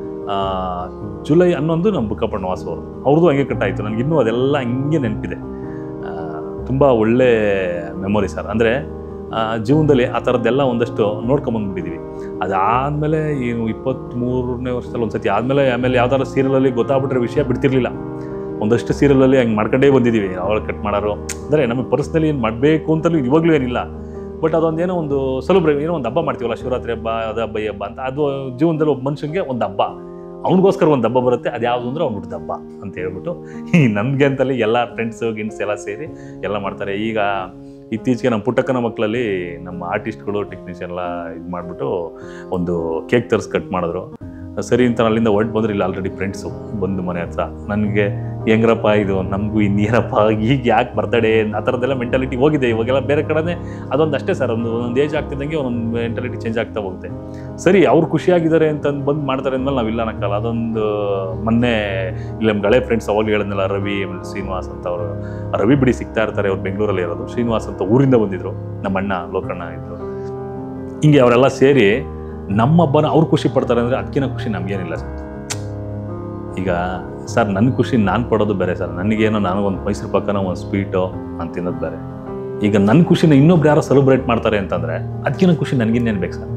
ಜುಲೈ 11 ನಮ್ಮ ಬುಕ್ಕಪಟ್ನ ವಾಸು ಅವ್ರದ್ದು ಹಂಗೆ ಕಟ್ಟಾಯಿತು. ನನಗಿನ್ನೂ ಅದೆಲ್ಲ ಹಂಗೆ ನೆನಪಿದೆ. ತುಂಬ ಒಳ್ಳೆ ಮೆಮೊರಿ ಸರ್. ಅಂದರೆ ಜೀವನದಲ್ಲಿ ಆ ಥರದ್ದೆಲ್ಲ ಒಂದಷ್ಟು ನೋಡ್ಕೊಂಬಂದ್ಬಿಟ್ಟಿದ್ದೀವಿ. ಅದಾದಮೇಲೆ ಏನು 23ನೇ ವರ್ಷದಲ್ಲಿ ಒಂದು ಸತಿ ಆಮೇಲೆ ಯಾವ್ದಾದ್ರು ಸೀರಿಯಲಲ್ಲಿ ಗೊತ್ತಾಗ್ಬಿಟ್ರೆ ವಿಷಯ ಬಿಡ್ತಿರ್ಲಿಲ್ಲ. ಒಂದಷ್ಟು ಸೀರಿಯಲಲ್ಲಿ ಹಂಗೆ ಮಾಡ್ಕೊಂಡೇ ಬಂದಿದ್ದೀವಿ. ಅವಳು ಕಟ್ ಮಾಡೋರು ಅಂದರೆ ನಮಗೆ ಪರ್ಸ್ನಲಿ ಏನು ಮಾಡಬೇಕು ಅಂತಲೂ ಇವಾಗಲೂ ಏನಿಲ್ಲ. ಬಟ್ ಅದೊಂದೇನೋ ಒಂದು ಏನೋ ಒಂದು ಹಬ್ಬ ಮಾಡ್ತೀವಲ್ಲ, ಶಿವರಾತ್ರಿ ಹಬ್ಬ, ಅದು ಹಬ್ಬ ಈ ಹಬ್ಬ ಅಂತ. ಅದು ಜೀವನದಲ್ಲಿ ಒಬ್ಬ ಮನುಷ್ಯನಿಗೆ ಒಂದು ಹಬ್ಬ, ಅವನಿಗೋಸ್ಕರ ಒಂದು ಹಬ್ಬ ಬರುತ್ತೆ. ಅದು ಯಾವುದು ಅಂದರೆ ಅವ್ನು ಹುಟ್ಟಿದ ಹಬ್ಬ ಅಂತ ಹೇಳ್ಬಿಟ್ಟು ನಮಗೆ ಅಂತಲ್ಲಿ ಎಲ್ಲ ಫ್ರೆಂಡ್ಸು ಎಲ್ಲ ಸೇರಿ ಎಲ್ಲ ಮಾಡ್ತಾರೆ. ಈಗ ಇತ್ತೀಚೆಗೆ ನಮ್ಮ ಪುಟ್ಟಕ್ಕನ ಮಕ್ಕಳಲ್ಲಿ ನಮ್ಮ ಆರ್ಟಿಸ್ಟ್ಗಳು ಟೆಕ್ನಿಷಿಯನ್ ಎಲ್ಲ ಇದು ಮಾಡಿಬಿಟ್ಟು ಒಂದು ಕೇಕ್ ತರಿಸಿ ಕಟ್ ಮಾಡಿದ್ರು. ಸರಿ ಅಂತ ಅಲ್ಲಿಂದ ಹೊರಟು ಬಂದ್ರೆ ಇಲ್ಲಿ ಆಲ್ರೆಡಿ ಫ್ರೆಂಡ್ಸು ಬಂದು ಮನೆ ಹತ್ರ. ನನಗೆ ಹೆಂಗ್ರಪ್ಪ ಇದು, ನಮಗೂ ಇನ್ನೇನಪ್ಪ ಈಗ ಯಾಕೆ ಬರ್ತಡೇ ಆ ಥರದ್ದೆಲ್ಲ ಮೆಂಟಾಲಿಟಿ ಹೋಗಿದೆ. ಇವಾಗೆಲ್ಲ ಬೇರೆ ಕಡೆನೇ ಅದೊಂದು ಅಷ್ಟೇ ಸರ್, ಒಂದೊಂದು ಏಜ್ ಆಗ್ತಿದ್ದಂಗೆ ಒಂದೊಂದು ಮೆಂಟಾಲಿಟಿ ಚೇಂಜ್ ಆಗ್ತಾ ಹೋಗುತ್ತೆ. ಸರಿ, ಅವ್ರು ಖುಷಿಯಾಗಿದ್ದಾರೆ ಅಂತಂದು ಬಂದು ಮಾಡ್ತಾರೆ ಅಂದಮೇಲೆ ನಾವು ಇಲ್ಲ ಅನ್ನೋಕ್ಕಲ್ಲ. ಅದೊಂದು ಮೊನ್ನೆ ಇಲ್ಲಿ ನಮ್ಮ ಹಳೆ ಫ್ರೆಂಡ್ಸ್ ಅವಾಗ ಹೇಳಿದ್ನಲ್ಲ, ರವಿ ಆಮೇಲೆ ಶ್ರೀನಿವಾಸ್ ಅಂತ, ಅವರು ರವಿ ಬಿಡಿ ಸಿಗ್ತಾ ಇರ್ತಾರೆ, ಅವ್ರು ಬೆಂಗಳೂರಲ್ಲಿ ಇರೋದು. ಶ್ರೀನಿವಾಸ್ ಅಂತ ಊರಿಂದ ಬಂದಿದ್ರು, ನಮ್ಮ ಅಣ್ಣ ಲೋಕಣ್ಣ ಇದ್ರು. ಹಿಂಗೆ ಅವರೆಲ್ಲ ಸೇರಿ ನಮ್ಮ ಹಬ್ಬನ ಅವ್ರು ಖುಷಿ ಪಡ್ತಾರೆ ಅಂದರೆ ಅದಕ್ಕಿಂತ ಖುಷಿ ನಮಗೇನಿಲ್ಲ ಸರ್. ಈಗ ಸರ್ ನನ್ನ ಖುಷಿ ನಾನು ಪಡೋದು ಬೇರೆ ಸರ್. ನನಗೇನೋ ನನಗೊಂದು ಮೈಸೂರು ಪಕ್ಕನ ಒಂದು ಸ್ವೀಟೋ ಅಂತ ತಿನ್ನೋದು ಬೇರೆ. ಈಗ ನನ್ನ ಖುಷಿನ ಇನ್ನೊಬ್ರು ಯಾರೋ ಸೆಲೆಬ್ರೇಟ್ ಮಾಡ್ತಾರೆ ಅಂತಂದರೆ ಅದಕ್ಕಿಂತ ಖುಷಿ ನನಗಿನ್ನೇನು ಬೇಕು ಸರ್.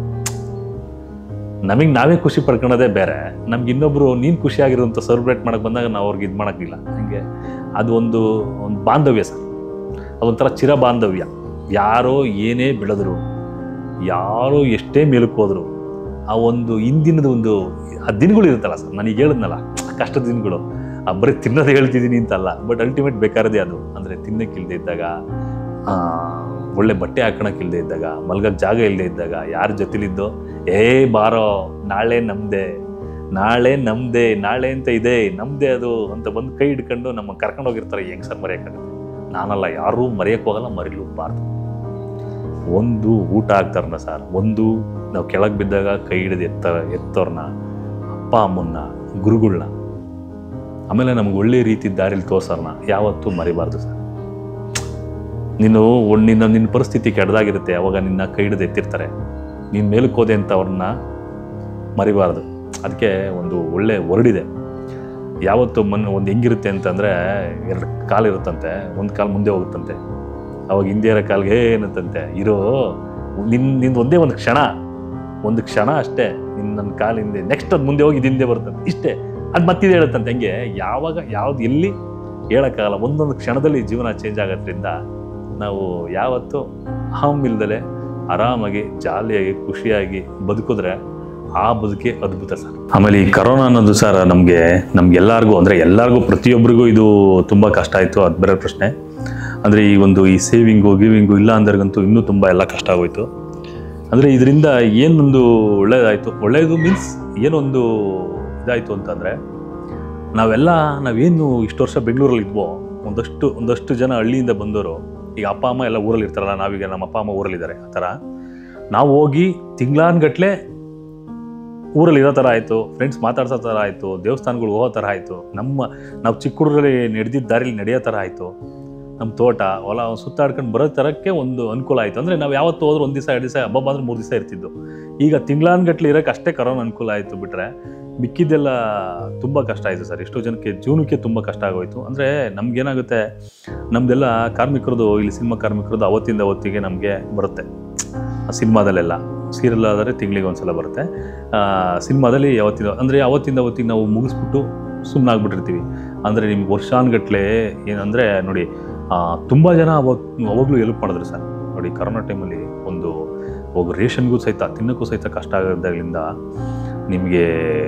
ನಮಗೆ ನಾವೇ ಖುಷಿ ಪಡ್ಕೊಳ್ಳೋದೇ ಬೇರೆ. ನಮ್ಗೆ ಇನ್ನೊಬ್ರು ನೀನು ಖುಷಿಯಾಗಿರೋಂಥ ಸೆಲೆಬ್ರೇಟ್ ಮಾಡೋಕ್ಕೆ ಬಂದಾಗ ನಾವು ಅವ್ರಿಗೆ ಇದು ಮಾಡೋಕ್ಕಿಲ್ಲ. ಹಾಗೆ ಅದು ಒಂದು ಬಾಂಧವ್ಯ ಸರ್, ಅದೊಂಥರ ಚಿರ ಬಾಂಧವ್ಯ. ಯಾರೋ ಏನೇ ಬೆಳೆದ್ರು, ಯಾರೋ ಎಷ್ಟೇ ಮೇಲಕ್ಕೆ ಹೋದ್ರು, ಆ ಒಂದು ಹಿಂದಿನದ ಒಂದು ಆ ದಿನಗಳು ಇರುತ್ತಲ್ಲ ಸರ್, ನನಗೆ ಹೇಳಿದ್ನಲ್ಲ ಕಷ್ಟದ ದಿನಗಳು, ಬರೀ ತಿನ್ನೋದು ಹೇಳ್ತಿದ್ದೀನಿ ಅಂತಲ್ಲ, ಬಟ್ ಅಲ್ಟಿಮೇಟ್ ಬೇಕಾರದೇ ಅದು. ಅಂದರೆ ತಿನ್ನೋಕ್ಕಿಲ್ಲದೆ ಇದ್ದಾಗ, ಒಳ್ಳೆ ಬಟ್ಟೆ ಹಾಕೋಣಕ್ಕಿಲ್ಲದೆ ಇದ್ದಾಗ, ಮಲ್ಗೋಕ್ಕೆ ಜಾಗ ಇಲ್ಲದೆ ಇದ್ದಾಗ, ಯಾರ ಜೊತೆಲಿದ್ದೋ ಬಾರೋ ನಾಳೆ ನಮ್ಮದೇ, ನಾಳೆ ಅಂತ ಇದೆ ನಮ್ಮದೇ ಅದು ಅಂತ ಬಂದು ಕೈ ಹಿಡ್ಕೊಂಡು ನಮ್ಮ ಕರ್ಕೊಂಡೋಗಿರ್ತಾರೆ. ಹೆಂಗೆ ಸರ್ ಮರೆಯೋಕ್ಕಾಗುತ್ತೆ? ನಾನಲ್ಲ, ಯಾರೂ ಮರೆಯೋಕ್ಕೆ ಹೋಗಲ್ಲ, ಮರಿಲೂಬಾರ್ದು. ಒಂದು ಊಟ ಆಗ್ತಾರನ್ನ ಸರ್, ಒಂದು ನಾವು ಕೆಳಗೆ ಬಿದ್ದಾಗ ಕೈ ಹಿಡಿದು ಎತ್ತವ್ರನ್ನ, ಅಪ್ಪ ಅಮ್ಮನ್ನ, ಗುರುಗಳನ್ನ, ಆಮೇಲೆ ನಮ್ಗೆ ಒಳ್ಳೆ ರೀತಿ ದಾರಿಲಿ ತೋರ್ಸೋರ್ನ ಯಾವತ್ತೂ ಮರಿಬಾರ್ದು ಸರ್. ನಿನ್ನ ಪರಿಸ್ಥಿತಿ ಕೆಟ್ಟದಾಗಿರುತ್ತೆ, ಅವಾಗ ನಿನ್ನ ಕೈ ಹಿಡಿದು ಎತ್ತಿರ್ತಾರೆ, ನೀನು ಮೇಲಕ್ಕೆ ಹೋದೆ ಅಂತ ಅವ್ರನ್ನ ಮರಿಬಾರ್ದು. ಅದಕ್ಕೆ ಒಂದು ಒಳ್ಳೆ ವರ್ಡಿದೆ, ಯಾವತ್ತು ಒಂದು ಹೆಂಗಿರುತ್ತೆ ಅಂತಂದರೆ 2 ಕಾಲು ಇರುತ್ತಂತೆ, ಒಂದು ಕಾಲು ಮುಂದೆ ಹೋಗುತ್ತಂತೆ. ಅವಾಗ ಹಿಂದೆ ಇರೋ ಕಾಲಿಗೆ ಏನಂತಂತೆ, ಇರೋ ನಿಂದು ಒಂದೇ ಒಂದು ಕ್ಷಣ ಅಷ್ಟೇ, ನನ್ನ ಕಾಲು ಹಿಂದೆ, ನೆಕ್ಸ್ಟ್ ಅದು ಮುಂದೆ ಹೋಗಿ ಹಿಂದೆ ಬರುತ್ತಂತೆ, ಇಷ್ಟೇ. ಅದು ಮತ್ತಿದೆ ಹೇಳುತ್ತಂತೆ. ಹಂಗೆ ಯಾವುದು ಎಲ್ಲಿ ಹೇಳೋಕ್ಕಾಗಲ್ಲ, ಒಂದೊಂದು ಕ್ಷಣದಲ್ಲಿ ಜೀವನ ಚೇಂಜ್ ಆಗೋದ್ರಿಂದ ನಾವು ಯಾವತ್ತೂ ಇಲ್ದಲೆ ಆರಾಮಾಗಿ ಜಾಲಿಯಾಗಿ ಖುಷಿಯಾಗಿ ಬದುಕಿದ್ರೆ ಆ ಬದುಕೆ ಅದ್ಭುತ ಸರ್. ಆಮೇಲೆ ಈ ಕರೋನಾ ಅನ್ನೋದು ಸರ್ ನಮ್ಗೆಲ್ಲರಿಗೂ ಪ್ರತಿಯೊಬ್ಬರಿಗೂ ಇದು ತುಂಬ ಕಷ್ಟ ಆಯಿತು, ಅದು ಬೇರೆ ಪ್ರಶ್ನೆ. ಅಂದರೆ ಈ ಸೇವಿಂಗು ಗಿವಿಂಗು ಇಲ್ಲ ಅಂದರ್ಗಂತೂ ಇನ್ನೂ ತುಂಬ ಎಲ್ಲ ಕಷ್ಟ ಆಗೋಯ್ತು. ಅಂದರೆ ಇದರಿಂದ ಏನೊಂದು ಒಳ್ಳೇದು ಮೀನ್ಸ್ ಏನೊಂದು ಇದಾಯಿತು ಅಂತಂದರೆ, ನಾವೇನು ಇಷ್ಟು ವರ್ಷ ಬೆಂಗಳೂರಲ್ಲಿ ಇದ್ವೋ ಒಂದಷ್ಟು ಜನ ಹಳ್ಳಿಯಿಂದ ಬಂದವರು, ಈಗ ಅಪ್ಪ ಅಮ್ಮ ಎಲ್ಲ ಊರಲ್ಲಿ ಇರ್ತಾರಲ್ಲ, ನಾವೀಗ ನಮ್ಮ ಅಪ್ಪ ಅಮ್ಮ ಊರಲ್ಲಿದ್ದಾರೆ, ಆ ಥರ ನಾವು ಹೋಗಿ ತಿಂಗಳಾನ್ಗಟ್ಲೆ ಊರಲ್ಲಿ ಇರೋ ಥರ ಆಯಿತು, ಫ್ರೆಂಡ್ಸ್ ಮಾತಾಡ್ಸೋ ಥರ ಆಯಿತು, ದೇವಸ್ಥಾನಗಳು ಹೋಗೋ ಥರ ಆಯಿತು, ನಾವು ಚಿಕ್ಕ ಹುಡುಗರಲ್ಲಿ ನಡೆದಿದ್ದ ದಾರಿಲಿ ನಡೆಯೋ ಥರ ಆಯಿತು, ನಮ್ಮ ತೋಟ ಹೊಲ ಸುತ್ತಾಡ್ಕೊಂಡು ಬರೋ ಥರಕ್ಕೆ ಒಂದು ಅನುಕೂಲ ಆಯಿತು. ಅಂದರೆ ನಾವು ಯಾವತ್ತು ಹೋದ್ರೂ 1 ದಿವಸ 2 ದಿವಸ, ಹಬ್ಬ ಬಂದ್ರೆ 3 ದಿವಸ ಇರ್ತಿದ್ದು. ಈಗ ತಿಂಗಳಾನ್ಗಟ್ಲೆ ಇರೋಕ್ಕೆ ಅಷ್ಟೇ ಕರೋನಾ ಅನುಕೂಲ ಆಯಿತು ಬಿಟ್ಟರೆ ಮಿಕ್ಕಿದ್ದೆಲ್ಲ ತುಂಬ ಕಷ್ಟ ಆಯಿತು ಸರ್. ಎಷ್ಟೋ ಜನಕ್ಕೆ ಜೀವನಕ್ಕೆ ತುಂಬ ಕಷ್ಟ ಆಗೋಯಿತು. ಅಂದರೆ ನಮಗೇನಾಗುತ್ತೆ, ನಮ್ಮದೆಲ್ಲ ಕಾರ್ಮಿಕರದು, ಇಲ್ಲಿ ಸಿನಿಮಾ ಕಾರ್ಮಿಕರದು ಅವತ್ತಿಂದ ಅವತ್ತಿಗೆ ನಮಗೆ ಬರುತ್ತೆ. ಸಿನಿಮಾದಲ್ಲೆಲ್ಲ ಸೀರಿಯಲ್ ಆದರೆ ತಿಂಗಳಿಗೆ ಒಂದ್ಸಲ ಬರುತ್ತೆ, ಸಿನಿಮಾದಲ್ಲಿ ಅವತ್ತಿಂದ ಅವತ್ತಿಗೆ ನಾವು ಮುಗಿಸ್ಬಿಟ್ಟು ಸುಮ್ಮನಾಗ್ಬಿಟ್ಟಿರ್ತೀವಿ. ಅಂದರೆ ನಿಮ್ಗೆ ವರ್ಷಾನ್ಗಟ್ಲೆ ಏನಂದರೆ ನೋಡಿ, ತುಂಬ ಜನ ಅವಾಗಲೂ ಹೆಲ್ಪ್ ಮಾಡಿದ್ರು ಸರ್. ನೋಡಿ, ಕರೋನಾ ಟೈಮಲ್ಲಿ ಹೋಗೋ ರೇಷನ್ಗೂ ಸಹಿತ, ತಿನ್ನೋಕ್ಕೂ ಸಹಿತ ಕಷ್ಟ ಆಗೋದಾಗಲಿಂದ ನಿಮಗೆ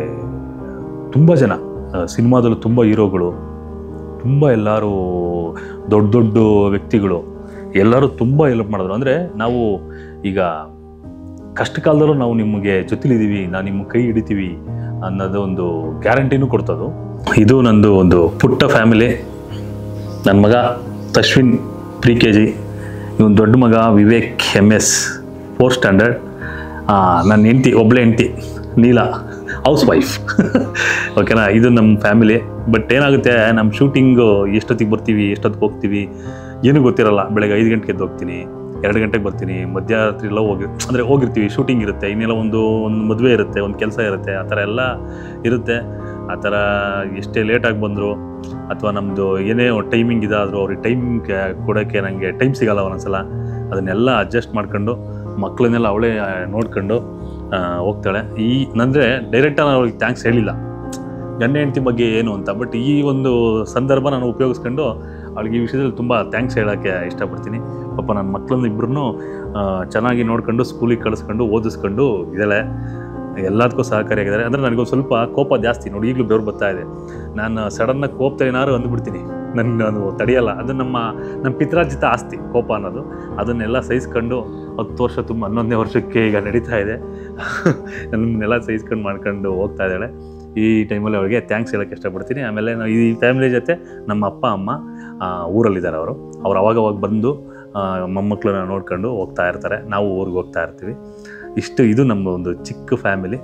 ತುಂಬ ಜನ ಸಿನಿಮಾದಲ್ಲೂ ತುಂಬ ಹೀರೋಗಳು, ತುಂಬ ಎಲ್ಲರೂ ದೊಡ್ಡ ವ್ಯಕ್ತಿಗಳು ಎಲ್ಲರೂ ತುಂಬ ಹೆಲ್ಪ್ ಮಾಡಿದ್ರು. ಅಂದರೆ ನಾವು ಈಗ ಕಷ್ಟ ಕಾಲದಲ್ಲೂ ನಾವು ನಿಮಗೆ ಜೊತೆಲಿದ್ದೀವಿ, ನಾವು ನಿಮ್ಮ ಕೈ ಹಿಡಿತೀವಿ ಅನ್ನೋದು ಒಂದು ಗ್ಯಾರಂಟಿನೂ ಕೊಡ್ತದು. ಇದು ನಂದು ಒಂದು ಪುಟ್ಟ ಫ್ಯಾಮಿಲಿ. ನನ್ನ ಮಗ ಅಶ್ವಿನ್ pre-KG, ಇವನು ದೊಡ್ಡ ಮಗ ವಿವೇಕ್ MS 4th ಸ್ಟ್ಯಾಂಡರ್ಡ್. ನನ್ನ ಹೆಂಡತಿ, ಒಬ್ಬಳೇ ಹೆಂಡತಿ ನೀಲಾ, ಹೌಸ್ ವೈಫ್. ಓಕೆನಾ, ಇದು ನಮ್ಮ ಫ್ಯಾಮಿಲಿ. ಬಟ್ ಏನಾಗುತ್ತೆ, ನಮ್ಮ ಶೂಟಿಂಗು ಎಷ್ಟೊತ್ತಿಗೆ ಬರ್ತೀವಿ, ಎಷ್ಟೊತ್ತಿಗೆ ಹೋಗ್ತೀವಿ ಏನೂ ಗೊತ್ತಿರಲ್ಲ. ಬೆಳಗ್ಗೆ 5 ಗಂಟೆಗೆ ಎದ್ದು ಹೋಗ್ತೀನಿ, 2 ಗಂಟೆಗೆ ಬರ್ತೀನಿ, ಮಧ್ಯರಾತ್ರಿ ಎಲ್ಲ ಹೋಗಿರ್ತೀವಿ. ಶೂಟಿಂಗ್ ಇರುತ್ತೆ, ಇನ್ನೆಲ್ಲ ಒಂದು ಮದುವೆ ಇರುತ್ತೆ, ಒಂದು ಕೆಲಸ ಇರುತ್ತೆ, ಆ ಥರ ಎಲ್ಲ ಇರುತ್ತೆ. ಆ ಥರ ಎಷ್ಟೇ ಲೇಟಾಗಿ ಬಂದರು ಅಥವಾ ನಮ್ಮದು ಏನೇ ಟೈಮಿಂಗ್ ಇದಾದರೂ ಅವ್ರಿಗೆ ಟೈಮಿಂಗ್ ಕೊಡೋಕ್ಕೆ ನನಗೆ ಟೈಮ್ ಸಿಗೋಲ್ಲ ಒಂದೊಂದ್ಸಲ. ಅದನ್ನೆಲ್ಲ ಅಡ್ಜಸ್ಟ್ ಮಾಡ್ಕೊಂಡು ಮಕ್ಕಳನ್ನೆಲ್ಲ ಅವಳೇ ನೋಡ್ಕೊಂಡು ಹೋಗ್ತಾಳೆ. ಅಂದರೆ ಡೈರೆಕ್ಟಾಗಿ ನಾನು ಅವ್ರಿಗೆ ಥ್ಯಾಂಕ್ಸ್ ಹೇಳಿಲ್ಲ ಗಂಡ ಹೆಂಡತಿ ಬಗ್ಗೆ ಏನು ಅಂತ. ಬಟ್ ಈ ಒಂದು ಸಂದರ್ಭ ನಾನು ಉಪಯೋಗಿಸ್ಕೊಂಡು ಅವಳಿಗೆ ಈ ವಿಷಯದಲ್ಲಿ ತುಂಬ ಥ್ಯಾಂಕ್ಸ್ ಹೇಳೋಕ್ಕೆ ಇಷ್ಟಪಡ್ತೀನಿ. ಪಾಪ ನನ್ನ ಮಕ್ಕಳನ್ನ ಇಬ್ಬರನ್ನೂ ಚೆನ್ನಾಗಿ ನೋಡ್ಕೊಂಡು ಸ್ಕೂಲಿಗೆ ಕಳಿಸ್ಕೊಂಡು ಓದಿಸ್ಕೊಂಡು ಇದ್ದಾಳೆ, ಎಲ್ಲದಕ್ಕೂ ಸಹಕಾರಿಯಾಗಿದ್ದಾರೆ. ಅಂದರೆ ನನಗೊಂದು ಸ್ವಲ್ಪ ಕೋಪ ಜಾಸ್ತಿ ನೋಡಿ, ಈಗಲೂ ಬೆವರು ಬರ್ತಾ ಇದೆ. ನಾನು ಸಡನ್ನಾಗಿ ಕೋಪದಲ್ಲಿ ಏನಾದ್ರು ಅಂದುಬಿಡ್ತೀನಿ, ನಾನು ತಡೆಯಲ್ಲ. ಅದು ನಮ್ಮ ಪಿತ್ರಾರ್ಜಿತ ಆಸ್ತಿ ಕೋಪ ಅನ್ನೋದು. ಅದನ್ನೆಲ್ಲ ಸಹಿಸ್ಕೊಂಡು 10 ವರ್ಷ, ತುಂಬ 11ನೇ ವರ್ಷಕ್ಕೆ ಈಗ ನಡೀತಾ ಇದೆ. ನನ್ನೆಲ್ಲ ಸಹಿಸ್ಕೊಂಡು ಮಾಡ್ಕೊಂಡು ಹೋಗ್ತಾ ಇದ್ದಾಳೆ. ಈ ಟೈಮಲ್ಲಿ ಅವಳಿಗೆ ಥ್ಯಾಂಕ್ಸ್ ಹೇಳೋಕ್ಕೆ ಇಷ್ಟಪಡ್ತೀನಿ. ಆಮೇಲೆ ನಾವು ಈ ಫ್ಯಾಮಿಲಿ ಜೊತೆ ನಮ್ಮ ಅಪ್ಪ ಅಮ್ಮ ಊರಲ್ಲಿದ್ದಾರೆ. ಅವರು ಅವಾಗವಾಗ ಬಂದು ಮೊಮ್ಮಕ್ಕಳನ್ನ ನೋಡ್ಕೊಂಡು ಹೋಗ್ತಾ ಇರ್ತಾರೆ, ನಾವು ಊರಿಗೆ ಹೋಗ್ತಾ ಇರ್ತೀವಿ. ಇದು ನಮ್ಮ ಒಂದು ಚಿಕ್ಕ ಫ್ಯಾಮಿಲಿ.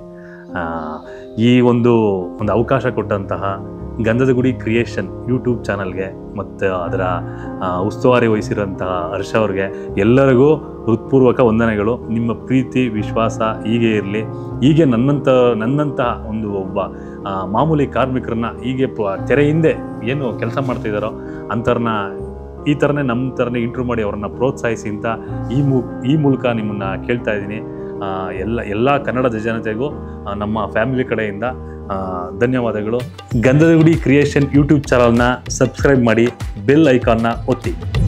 ಈ ಒಂದು ಅವಕಾಶ ಕೊಟ್ಟಂತಹ ಗಂಧದ ಗುಡಿ ಕ್ರಿಯೇಷನ್ ಯೂಟ್ಯೂಬ್ ಚಾನಲ್ಗೆ ಮತ್ತು ಅದರ ಉಸ್ತುವಾರಿ ವಹಿಸಿರೋಂತಹ ಹರ್ಷ ಅವ್ರಿಗೆ ಎಲ್ಲರಿಗೂ ಹೃತ್ಪೂರ್ವಕ ವಂದನೆಗಳು. ನಿಮ್ಮ ಪ್ರೀತಿ ವಿಶ್ವಾಸ ಹೀಗೆ ಇರಲಿ. ಹೀಗೆ ನನ್ನಂತಹ ಒಬ್ಬ ಮಾಮೂಲಿ ಕಾರ್ಮಿಕರನ್ನ ಹೀಗೆ ತೆರೆ ಹಿಂದೆ ಏನು ಕೆಲಸ ಮಾಡ್ತಿದ್ದಾರೋ ಅಂಥವ್ರನ್ನ ಈ ಥರನೇ ನಮ್ಮ ಥರನೇ ಇಂಟ್ರ್ಯೂ ಮಾಡಿ ಅವ್ರನ್ನ ಪ್ರೋತ್ಸಾಹಿಸಿ ಅಂತ ಈ ಮೂಲಕ ನಿಮ್ಮನ್ನು ಕೇಳ್ತಾ ಇದ್ದೀನಿ. ಎಲ್ಲ ಕನ್ನಡದ ಜನತೆಗೂ ನಮ್ಮ ಫ್ಯಾಮಿಲಿ ಕಡೆಯಿಂದ ಧನ್ಯವಾದಗಳು. ಗಂಧದ ಗುಡಿ ಕ್ರಿಯೇಷನ್ ಯೂಟ್ಯೂಬ್ ಚಾನಲ್ನ ಸಬ್ಸ್ಕ್ರೈಬ್ ಮಾಡಿ, ಬೆಲ್ ಐಕಾನ್ನ ಒತ್ತಿ.